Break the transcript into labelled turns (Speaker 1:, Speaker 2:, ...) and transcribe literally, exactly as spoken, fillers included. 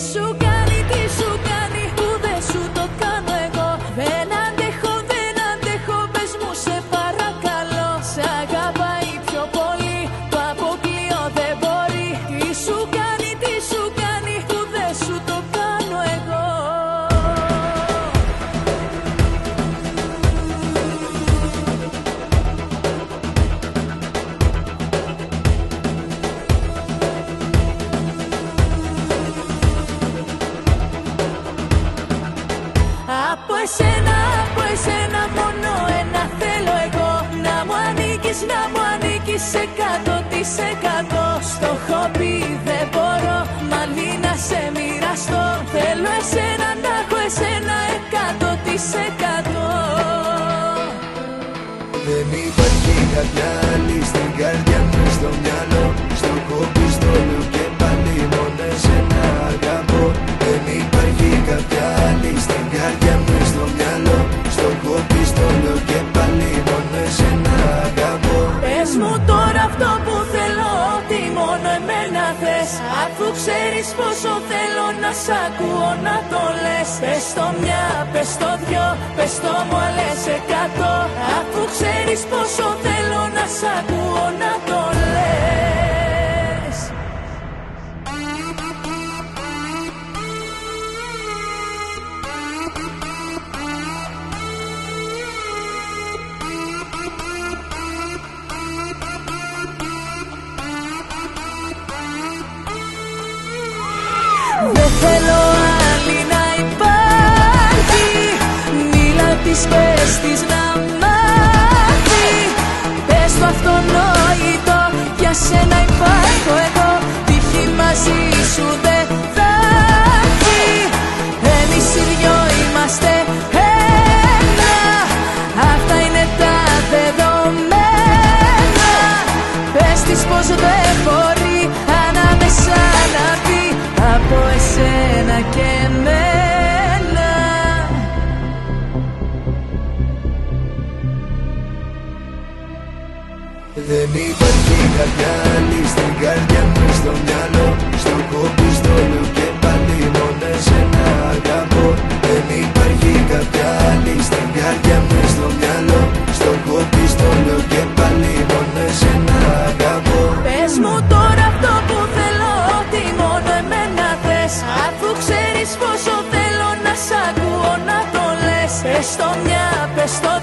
Speaker 1: σου κάνει, τι σου κάνει που δεν σου το κάνω εγώ. Δεν αντέχω, δεν αντέχω, πες μου σε παρακαλώ. Σ' αγαπάει πιο πολύ, το αποκλείω δεν μπορεί. Τι σου κάνει, τι σου κάνει που δεν σου το κάνω εγώ. Από εσένα, από εσένα μόνο ένα θέλω εγώ. Να μου ανήκεις, να μου ανήκεις εκατό τοις εκατό. Στο έχω πει δεν μπορώ, μαλλί να σε μοιραστώ. Θέλω εσένα, να έχω εσένα εκατό τοις εκατό.
Speaker 2: Δεν υπάρχει κάποια άλλη στην καρδιά μου, στο μυαλό. Στο κόμπι, στο λέω και πάλι μόνο εσένα αγαπώ. Δεν υπάρχει κάποια άλλη στην καρδιά μου, στο μυαλό. Στο κόμπι, στο λέω και πάλι μόνο εσένα αγαπώ.
Speaker 1: Πες μου τώρα αυτό που θέλω, ότι μόνο εμένα θες. Αφού ξέρεις πόσο θέλω να σ' ακούω να το λες. Πες το μια, πες το δυο, πες το μου άλλες εκατό. Αφού ξέρεις πόσο θέλω να σ' ακούω να το λες. Δεν θέλω άλλη να υπάρχει. Μίλα της, πες της να μάθει. Πες το αυτονόητο, για σένα υπάρχω εγώ. Τύχη μαζί σου δεν θα έρθει. Εμείς οι δυο είμαστε ένα. Αυτά είναι τα δεδομένα. Πες της πως δεν μπορεί ανάμεσα να πει από εσένα και εμένα.
Speaker 2: Δεν υπάρχει κάποια άλλη στην καρδιά μου, στο μυαλό. Στο κόμπι, στο λέω και πάλι μόνο εσένα αγαπώ. Δεν υπάρχει κάποια άλλη στην καρδιά μου, στο μυαλό. Στο κόμπι, στο λέω και πάλι μόνο εσένα αγαπώ.
Speaker 1: Πες μου τώρα αυτό που θέλω, ότι μόνο εμένα θες. Αφού ξέρεις πόσο θέλω να σ' ακούω να το λες. Πες το μια, πες το